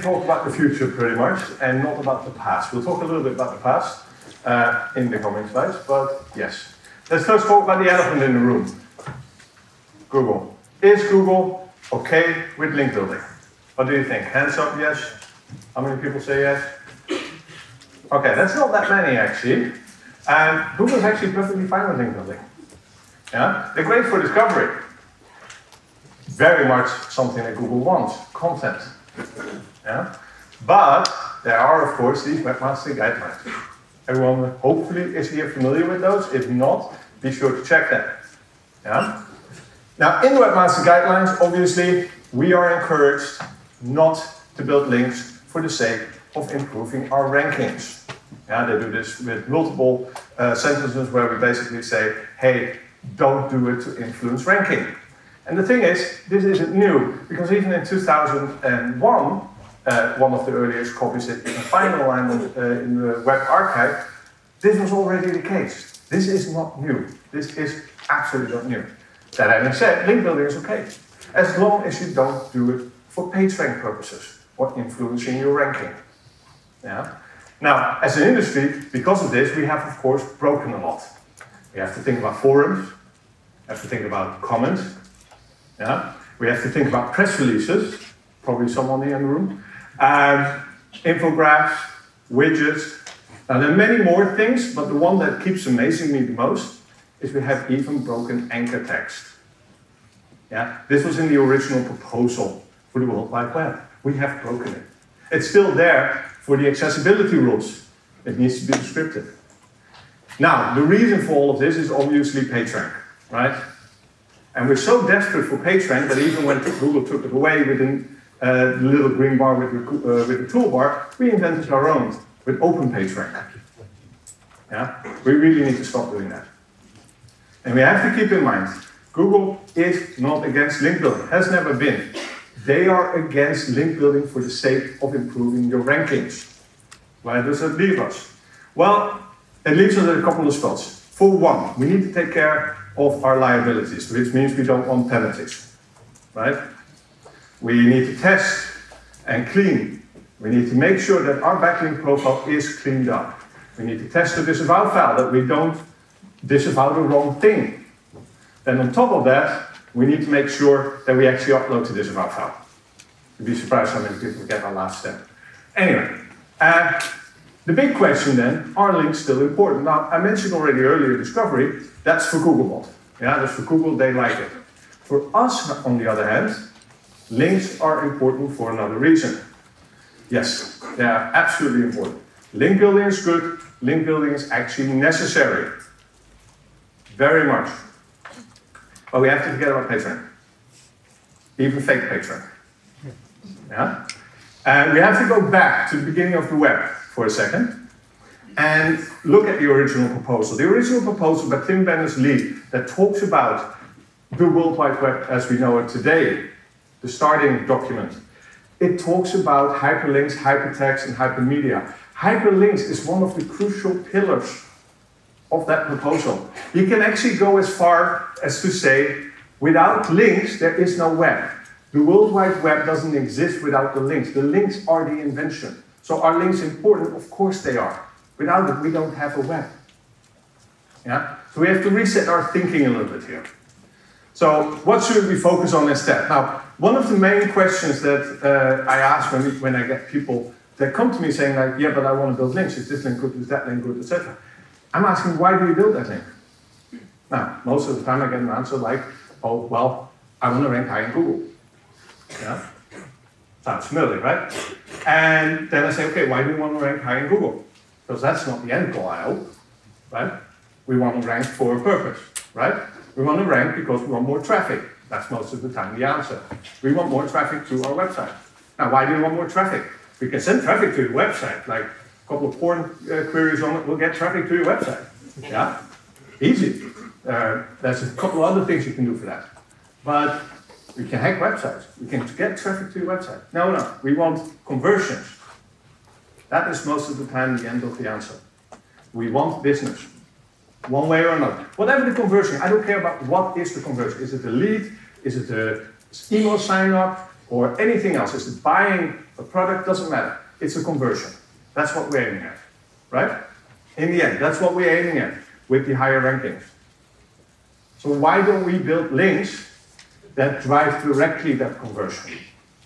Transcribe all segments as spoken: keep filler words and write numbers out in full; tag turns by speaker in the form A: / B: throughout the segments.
A: talk about the future pretty much, and not about the past. We'll talk a little bit about the past uh, in the coming slides, but yes. Let's first talk about the elephant in the room. Google. Is Google okay with link building? What do you think? Hands up, yes? How many people say yes? Okay, that's not that many actually. And Google is actually perfectly fine with link building. Yeah? They're great for discovery. Very much something that Google wants, content. Yeah? But there are, of course, these webmaster guidelines. Everyone hopefully is here familiar with those. If not, be sure to check them. Yeah? Now, in the webmaster guidelines, obviously, we are encouraged not to build links for the sake of improving our rankings. Yeah, they do this with multiple uh, sentences where we basically say, hey, don't do it to influence ranking. And the thing is, this isn't new, because even in two thousand one, uh, one of the earliest copies in the final line uh, in the Web Archive, this was already the case. This is not new. This is absolutely not new. That having said, link building is okay, as long as you don't do it for PageRank purposes or influencing your ranking. Yeah? Now, as an industry, because of this, we have, of course, broken a lot. We have to think about forums, we have to think about comments, yeah? We have to think about press releases, probably someone here in the room, and infographics, widgets. Now, there are many more things, but the one that keeps amazing me the most is we have even broken anchor text. Yeah? This was in the original proposal for the World Wide Web. We have broken it. It's still there for the accessibility rules. It needs to be descriptive. Now, the reason for all of this is obviously PageRank, right? And we're so desperate for PageRank that even when Google took it away within uh, the little green bar with the, uh, with the toolbar, we invented our own with Open PageRank. Yeah? We really need to stop doing that. And we have to keep in mind, Google is not against link building, has never been. They are against link building for the sake of improving your rankings. Why does that leave us? Well, it leaves us at a couple of spots. For one, we need to take care of our liabilities, which means we don't want penalties, right? We need to test and clean. We need to make sure that our backlink profile is cleaned up. We need to test the disavow file, that we don't disavow the wrong thing. Then on top of that, we need to make sure that we actually upload the disavow file. You'd be surprised how many people get our last step. Anyway, uh, the big question then, are links still important? Now, I mentioned already earlier discovery, that's for Googlebot. Yeah, that's for Google, they like it. For us, on the other hand, links are important for another reason. Yes, they are absolutely important. Link building is good, link building is actually necessary. Very much. But we have to forget about PageRank. Even fake PageRank. Yeah? And we have to go back to the beginning of the web for a second and look at the original proposal. The original proposal by Tim Berners-Lee that talks about the World Wide Web as we know it today, the starting document. It talks about hyperlinks, hypertext, and hypermedia. Hyperlinks is one of the crucial pillars of that proposal. You can actually go as far as to say, without links, there is no web. The World Wide Web doesn't exist without the links. The links are the invention. So are links important? Of course they are. Without it, we don't have a web. Yeah? So we have to reset our thinking a little bit here. So what should we focus on instead? Now, one of the main questions that uh, I ask when, we, when I get people that come to me saying like, yeah, but I want to build links. Is this link good? Is that link good? et cetera. I'm asking, why do you build that link? Now, most of the time I get an answer like, oh, well, I want to rank high in Google. Yeah? Sounds familiar, right? And then I say, okay, why do you want to rank high in Google? Because that's not the end goal, I hope, right? We want to rank for a purpose, right? We want to rank because we want more traffic. That's most of the time the answer. We want more traffic to our website. Now, why do you want more traffic? We can send traffic to your website, like a couple of porn uh, queries on it will get traffic to your website. Yeah? Easy. Uh, there's a couple of other things you can do for that. But we can hack websites. We can get traffic to your website. No, no. We want conversions. That is most of the time the end of the answer. We want business. One way or another. Whatever the conversion, I don't care about what is the conversion. Is it a lead? Is it an email sign up? Or anything else? Is it buying A product doesn't matter. It's a conversion. That's what we're aiming at, right? In the end, that's what we're aiming at with the higher rankings. So why don't we build links that drive directly that conversion?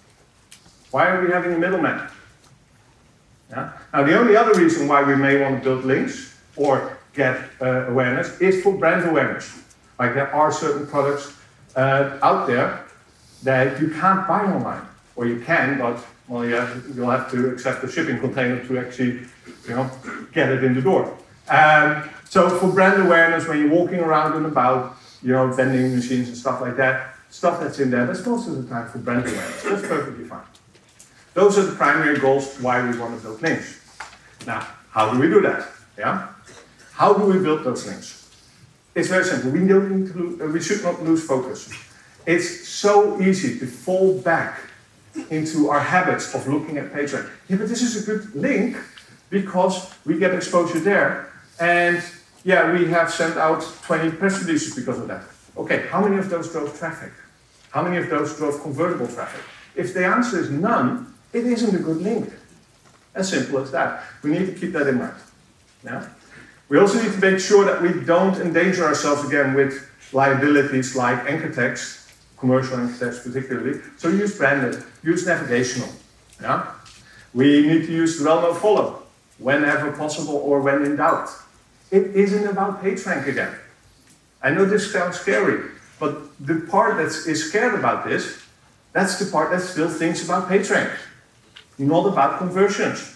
A: Why are we having a middleman? Yeah? Now, the only other reason why we may want to build links or get uh, awareness is for brand awareness. Like there are certain products uh, out there that you can't buy online, or you can, but well, yeah, you'll have to accept the shipping container to actually, you know, get it in the door. Um, so for brand awareness, when you're walking around and about, you know, vending machines and stuff like that, stuff that's in there, that's most of the time for brand awareness. That's perfectly fine. Those are the primary goals why we want to build links. Now, how do we do that? Yeah? How do we build those links? It's very simple. We don't need to lose, uh, we should not lose focus. It's so easy to fall back into our habits of looking at PageRank. Yeah, but this is a good link because we get exposure there, and yeah, we have sent out twenty press releases because of that. Okay, how many of those drove traffic? How many of those drove convertible traffic? If the answer is none, it isn't a good link. As simple as that. We need to keep that in mind. Yeah? We also need to make sure that we don't endanger ourselves again with liabilities like anchor text, commercial anchor text particularly. So use branded, use navigational. Yeah? We need to use rel no follow whenever possible or when in doubt. It isn't about PageRank again. I know this sounds scary, but the part that is scared about this, that's the part that still thinks about PageRank, not about conversions.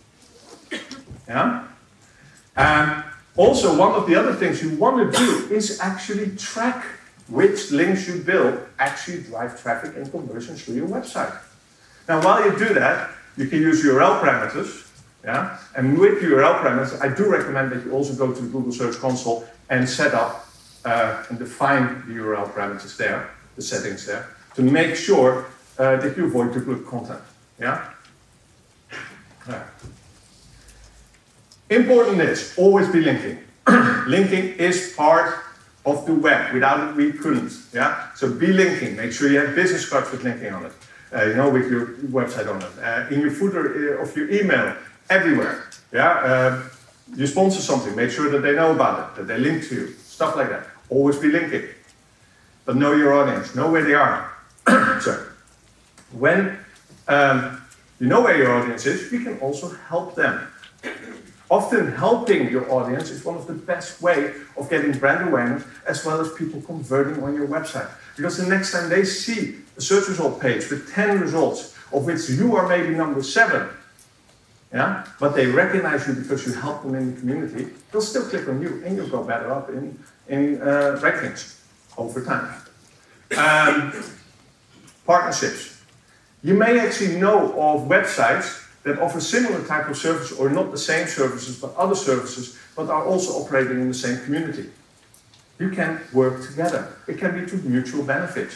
A: Yeah? And also, one of the other things you want to do is actually track which links you build actually drive traffic and conversions to your website. Now, while you do that, you can use U R L parameters. Yeah? And with U R L parameters, I do recommend that you also go to the Google Search Console and set up uh, and define the U R L parameters there, the settings there, to make sure uh, that you avoid duplicate content. Yeah? Yeah. Important is always be linking. Linking is part of the web. Without it, we couldn't. Yeah. So be linking. Make sure you have business cards with linking on it. Uh, you know, with your website on it. Uh, in your footer of your email, everywhere. Yeah. Uh, you sponsor something. Make sure that they know about it. That they link to you. Stuff like that. Always be linking. But know your audience. Know where they are. So when um, you know where your audience is, you can also help them. Often helping your audience is one of the best ways of getting brand awareness as well as people converting on your website. Because the next time they see a search result page with ten results, of which you are maybe number seven, yeah, but they recognize you because you help them in the community, they'll still click on you and you'll go better up in, in uh, rankings over time. Um, partnerships. You may actually know of websites that offer similar type of services, or not the same services, but other services, but are also operating in the same community. You can work together. It can be to mutual benefit.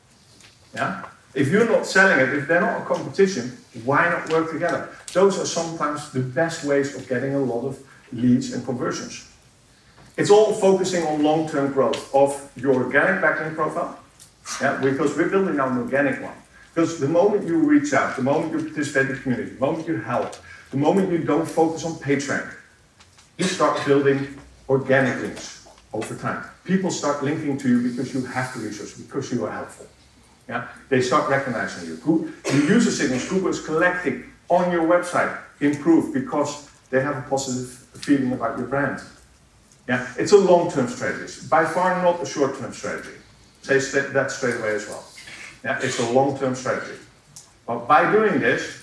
A: Yeah? If you're not selling it, if they're not a competition, why not work together? Those are sometimes the best ways of getting a lot of leads and conversions. It's all focusing on long-term growth of your organic backlink profile, yeah? Because we're building now an organic one. Because the moment you reach out, the moment you participate in the community, the moment you help, the moment you don't focus on PageRank, you start building organic links over time. People start linking to you because you have the resource, because you are helpful. Yeah? They start recognizing you. The user signals Google is collecting on your website improve because they have a positive feeling about your brand. Yeah? It's a long-term strategy. By far not a short-term strategy. Say that straight away as well. Yeah, it's a long-term strategy. But by doing this,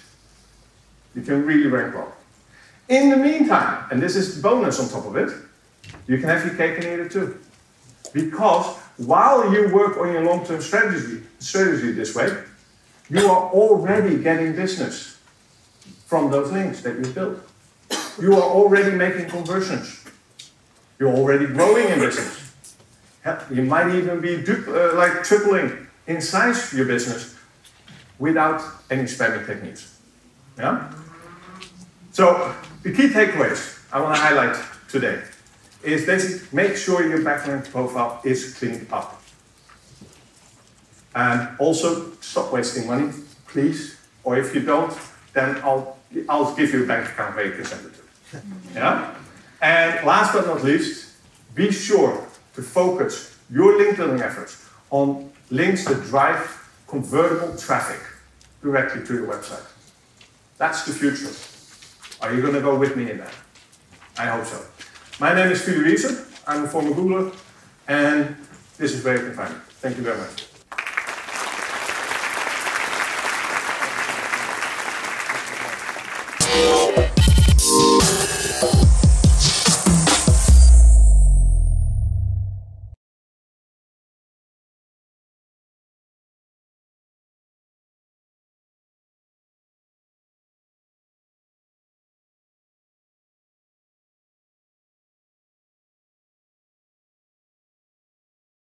A: you can really rank well. In the meantime, and this is the bonus on top of it, you can have your cake and eat it too. Because while you work on your long-term strategy, strategy this way, you are already getting business from those links that you built. You are already making conversions. You're already growing in business. You might even be uh, like tripling in size your business without any spamming techniques. Yeah? So the key takeaways I want to highlight today is basically make sure your backlink profile is cleaned up. And also stop wasting money, please. Or if you don't, then I'll, I'll give you a bank account where you can send it to. Yeah? And last but not least, be sure to focus your link building efforts on links that drive convertible traffic directly to your website. That's the future. Are you going to go with me in that? I hope so. My name is Philip Wiese. I'm a former Googler, and this is where you can find me. Thank you very much.